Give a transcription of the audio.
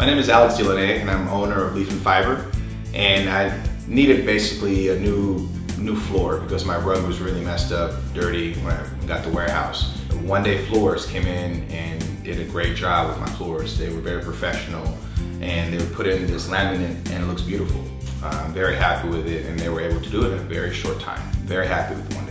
My name is Alex Laminate, and I'm owner of Leaf and Fiber. And I needed basically a new floor because my rug was really messed up, dirty when I got the warehouse. One day Floors came in and did a great job with my floors. They were very professional, and they would put in this laminate and it looks beautiful. I'm very happy with it, and they were able to do it in a very short time. Very happy with the one.